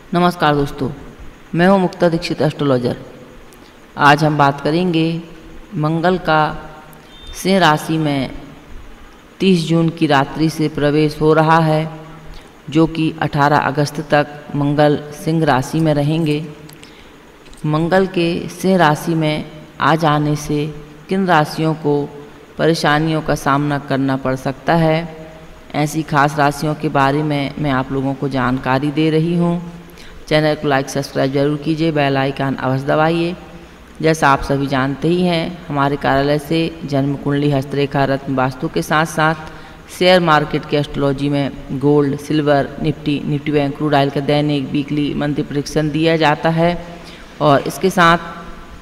नमस्कार दोस्तों, मैं हूं मुक्ता दीक्षित एस्ट्रोलॉजर। आज हम बात करेंगे मंगल का सिंह राशि में 30 जून की रात्रि से प्रवेश हो रहा है, जो कि 18 अगस्त तक मंगल सिंह राशि में रहेंगे। मंगल के सिंह राशि में आ जाने से किन राशियों को परेशानियों का सामना करना पड़ सकता है, ऐसी खास राशियों के बारे में मैं आप लोगों को जानकारी दे रही हूँ। चैनल को लाइक सब्सक्राइब जरूर कीजिए, बेल आइकन अवश्य दबाइए। जैसा आप सभी जानते ही हैं, हमारे कार्यालय से जन्म कुंडली, हस्तरेखा, रत्न वास्तु के साथ साथ शेयर मार्केट के एस्ट्रोलॉजी में gold, silver, Nifty bank, crude oil का दैनिक, वीकली, मंथली प्रेडिक्शन दिया जाता है और इसके साथ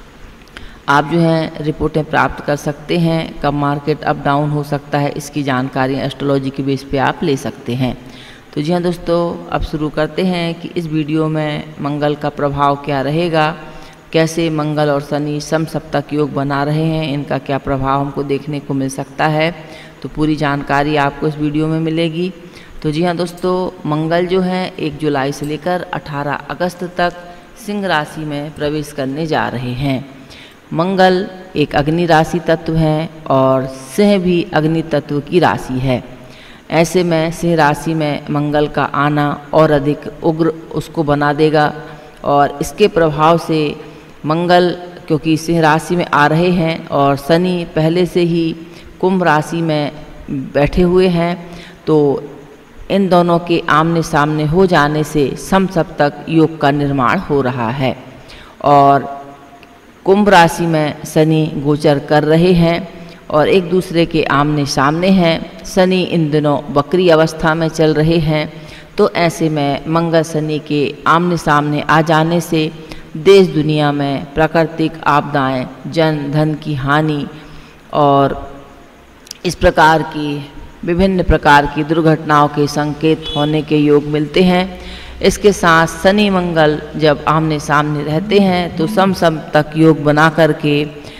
आप जो हैं रिपोर्टें प्राप्त कर सकते हैं। कब मार्केट अप डाउन हो सकता है, इसकी जानकारी एस्ट्रोलॉजी के बेस पे आप ले सकते हैं। तो जी हाँ दोस्तों, अब शुरू करते हैं कि इस वीडियो में मंगल का प्रभाव क्या रहेगा, कैसे मंगल और शनि समसप्तक योग बना रहे हैं, इनका क्या प्रभाव हमको देखने को मिल सकता है। तो पूरी जानकारी आपको इस वीडियो में मिलेगी। तो जी हाँ दोस्तों, मंगल जो है 1 जुलाई से लेकर 18 अगस्त तक सिंह राशि में प्रवेश करने जा रहे हैं। मंगल एक अग्नि राशि तत्व है और सिंह भी अग्नि तत्व की राशि है। ऐसे में सिंह राशि में मंगल का आना और अधिक उग्र उसको बना देगा और इसके प्रभाव से मंगल, क्योंकि सिंह राशि में आ रहे हैं और शनि पहले से ही कुंभ राशि में बैठे हुए हैं, तो इन दोनों के आमने सामने हो जाने से समसप्तक योग का निर्माण हो रहा है। और कुंभ राशि में शनि गोचर कर रहे हैं और एक दूसरे के आमने सामने हैं। शनि इन दिनों वक्री अवस्था में चल रहे हैं, तो ऐसे में मंगल शनि के आमने सामने आ जाने से देश दुनिया में प्राकृतिक आपदाएं, जन धन की हानि और इस प्रकार की विभिन्न प्रकार की दुर्घटनाओं के संकेत होने के योग मिलते हैं। इसके साथ शनि मंगल जब आमने सामने रहते हैं तो समसप्तक योग बना करके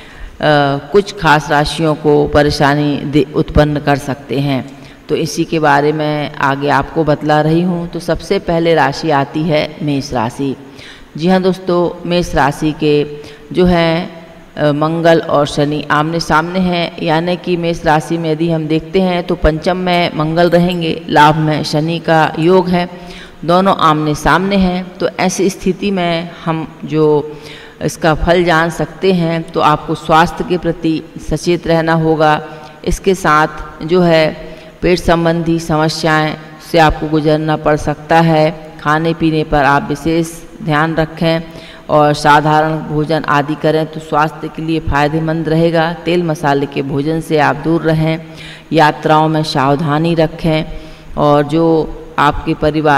कुछ खास राशियों को परेशानी उत्पन्न कर सकते हैं। तो इसी के बारे में आगे आपको बतला रही हूँ। तो सबसे पहले राशि आती है मेष राशि। जी हाँ दोस्तों, मेष राशि के जो हैं मंगल और शनि आमने सामने हैं, यानी कि मेष राशि में यदि हम देखते हैं तो पंचम में मंगल रहेंगे, लाभ में शनि का योग है, दोनों आमने सामने हैं। तो ऐसी स्थिति में हम जो इसका फल जान सकते हैं, तो आपको स्वास्थ्य के प्रति सचेत रहना होगा। इसके साथ जो है पेट संबंधी समस्याएं से आपको गुजरना पड़ सकता है। खाने पीने पर आप विशेष ध्यान रखें और साधारण भोजन आदि करें तो स्वास्थ्य के लिए फ़ायदेमंद रहेगा। तेल मसाले के भोजन से आप दूर रहें। यात्राओं में सावधानी रखें और जो आपके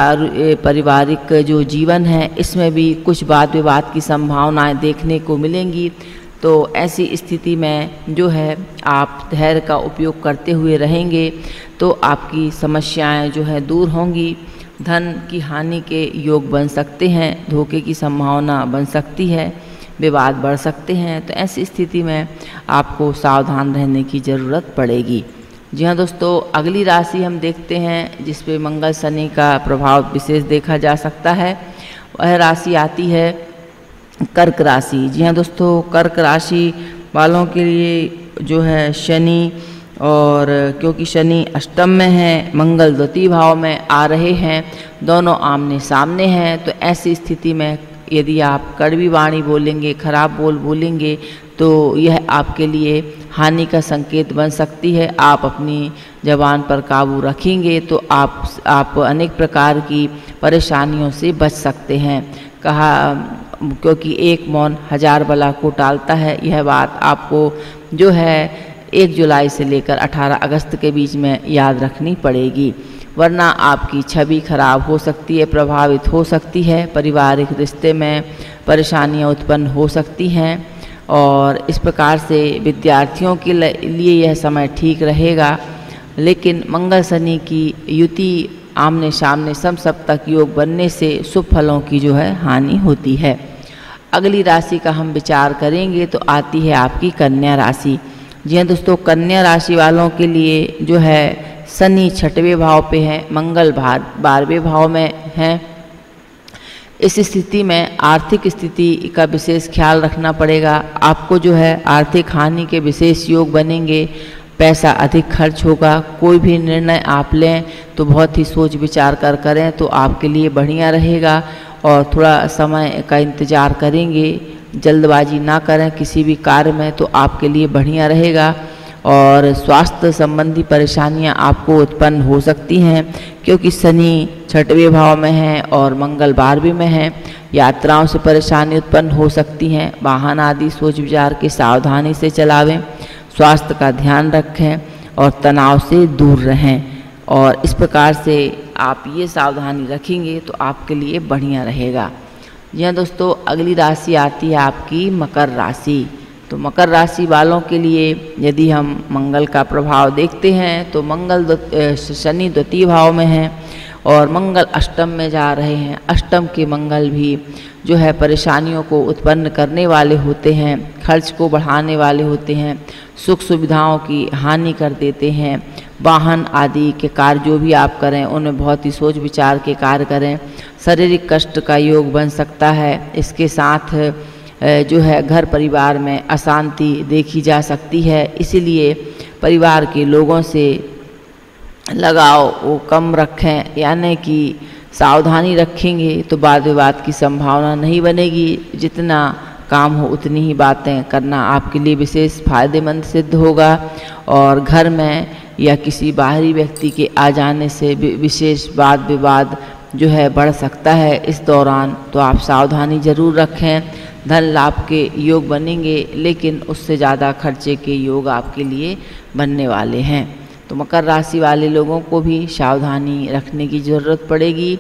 पारिवारिक जो जीवन है, इसमें भी कुछ वाद विवाद की संभावनाएं देखने को मिलेंगी। तो ऐसी स्थिति में जो है आप धैर्य का उपयोग करते हुए रहेंगे तो आपकी समस्याएं जो है दूर होंगी। धन की हानि के योग बन सकते हैं, धोखे की संभावना बन सकती है, विवाद बढ़ सकते हैं। तो ऐसी स्थिति में आपको सावधान रहने की ज़रूरत पड़ेगी। जी हाँ दोस्तों, अगली राशि हम देखते हैं जिस पे मंगल शनि का प्रभाव विशेष देखा जा सकता है। वह राशि आती है कर्क राशि। जी हाँ दोस्तों, कर्क राशि वालों के लिए जो है शनि, और क्योंकि शनि अष्टम में है, मंगल द्वितीय भाव में आ रहे हैं, दोनों आमने सामने हैं। तो ऐसी स्थिति में यदि आप कड़वी वाणी बोलेंगे, खराब बोलेंगे तो यह आपके लिए हानि का संकेत बन सकती है। आप अपनी ज़बान पर काबू रखेंगे तो आप अनेक प्रकार की परेशानियों से बच सकते हैं। कहा, क्योंकि एक मौन हजार बला को टालता है, यह बात आपको जो है 1 जुलाई से लेकर 18 अगस्त के बीच में याद रखनी पड़ेगी, वरना आपकी छवि खराब हो सकती है, प्रभावित हो सकती है। पारिवारिक रिश्ते में परेशानियां उत्पन्न हो सकती हैं और इस प्रकार से विद्यार्थियों के लिए यह समय ठीक रहेगा। लेकिन मंगल शनि की युति आमने सामने समसप्तक योग बनने से शुभ फलों की जो है हानि होती है। अगली राशि का हम विचार करेंगे तो आती है आपकी कन्या राशि। जी हाँ दोस्तों, कन्या राशि वालों के लिए जो है शनि 6वें भाव पे है, मंगल 12वें भाव में हैं। इस स्थिति में आर्थिक स्थिति का विशेष ख्याल रखना पड़ेगा। आपको जो है आर्थिक हानि के विशेष योग बनेंगे, पैसा अधिक खर्च होगा। कोई भी निर्णय आप लें तो बहुत ही सोच विचार कर करें तो आपके लिए बढ़िया रहेगा, और थोड़ा समय का इंतज़ार करेंगे, जल्दबाजी ना करें किसी भी कार्य में तो आपके लिए बढ़िया रहेगा। और स्वास्थ्य संबंधी परेशानियां आपको उत्पन्न हो सकती हैं, क्योंकि शनि 6वें भाव में है और मंगल 12वें में है। यात्राओं से परेशानी उत्पन्न हो सकती हैं। वाहन आदि सोच विचार के सावधानी से चलावें, स्वास्थ्य का ध्यान रखें और तनाव से दूर रहें। और इस प्रकार से आप ये सावधानी रखेंगे तो आपके लिए बढ़िया रहेगा। जी हाँ दोस्तों, अगली राशि आती है आपकी मकर राशि। तो मकर राशि वालों के लिए यदि हम मंगल का प्रभाव देखते हैं तो मंगल शनि 2य भाव में है और मंगल अष्टम में जा रहे हैं। अष्टम के मंगल भी जो है परेशानियों को उत्पन्न करने वाले होते हैं, खर्च को बढ़ाने वाले होते हैं, सुख सुविधाओं की हानि कर देते हैं। वाहन आदि के कार्य जो भी आप करें उनमें बहुत ही सोच विचार के कार्य करें। शारीरिक कष्ट का योग बन सकता है। इसके साथ जो है घर परिवार में अशांति देखी जा सकती है, इसीलिए परिवार के लोगों से लगाव वो कम रखें, यानी कि सावधानी रखेंगे तो वाद विवाद की संभावना नहीं बनेगी। जितना काम हो उतनी ही बातें करना आपके लिए विशेष फायदेमंद सिद्ध होगा। और घर में या किसी बाहरी व्यक्ति के आ जाने से विशेष वाद विवाद जो है बढ़ सकता है इस दौरान, तो आप सावधानी ज़रूर रखें। धन लाभ के योग बनेंगे, लेकिन उससे ज़्यादा खर्चे के योग आपके लिए बनने वाले हैं। तो मकर राशि वाले लोगों को भी सावधानी रखने की ज़रूरत पड़ेगी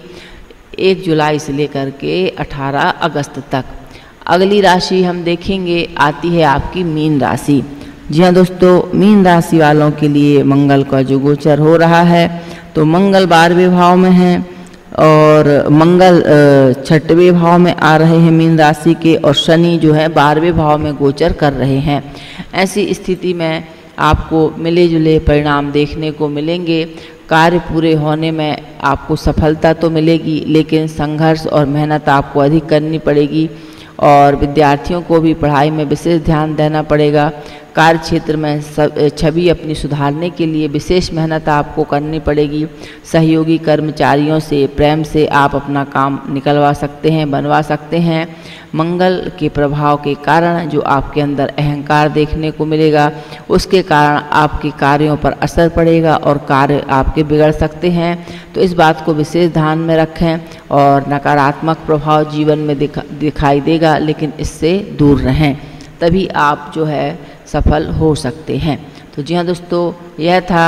1 जुलाई से लेकर के 18 अगस्त तक। अगली राशि हम देखेंगे आती है आपकी मीन राशि। जी हाँ दोस्तों, मीन राशि वालों के लिए मंगल का जो गोचर हो रहा है तो मंगल 12वें भाव में है और मंगल 6वें भाव में आ रहे हैं मीन राशि के, और शनि जो है 12वें भाव में गोचर कर रहे हैं। ऐसी स्थिति में आपको मिले जुले परिणाम देखने को मिलेंगे। कार्य पूरे होने में आपको सफलता तो मिलेगी, लेकिन संघर्ष और मेहनत आपको अधिक करनी पड़ेगी और विद्यार्थियों को भी पढ़ाई में विशेष ध्यान देना पड़ेगा। कार्य क्षेत्र में छवि अपनी सुधारने के लिए विशेष मेहनत आपको करनी पड़ेगी। सहयोगी कर्मचारियों से प्रेम से आप अपना काम निकलवा सकते हैं, बनवा सकते हैं। मंगल के प्रभाव के कारण जो आपके अंदर अहंकार देखने को मिलेगा, उसके कारण आपके कार्यों पर असर पड़ेगा और कार्य आपके बिगड़ सकते हैं। तो इस बात को विशेष ध्यान में रखें। और नकारात्मक प्रभाव जीवन में दिखाई देगा, लेकिन इससे दूर रहें, तभी आप जो है सफल हो सकते हैं। तो जी हाँ दोस्तों, यह था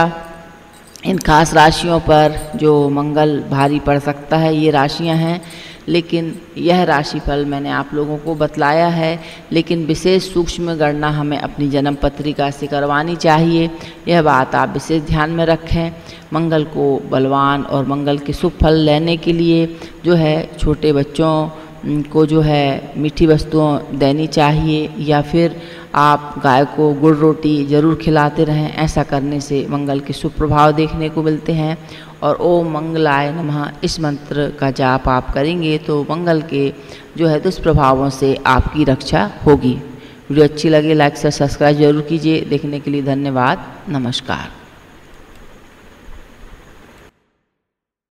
इन खास राशियों पर जो मंगल भारी पड़ सकता है। ये राशियां हैं, लेकिन यह राशिफल मैंने आप लोगों को बतलाया है, लेकिन विशेष सूक्ष्म गणना हमें अपनी जन्म पत्रिका से करवानी चाहिए। यह बात आप विशेष ध्यान में रखें। मंगल को बलवान और मंगल के शुभ फल लेने के लिए जो है छोटे बच्चों को जो है मीठी वस्तुओं देनी चाहिए, या फिर आप गाय को गुड़ रोटी ज़रूर खिलाते रहें। ऐसा करने से मंगल के शुभ प्रभाव देखने को मिलते हैं। और ओम मंगलाय नमः इस मंत्र का जाप आप करेंगे तो मंगल के जो है दुष्प्रभावों से आपकी रक्षा होगी। वीडियो अच्छी लगे लाइक से सब्सक्राइब जरूर कीजिए। देखने के लिए धन्यवाद। नमस्कार।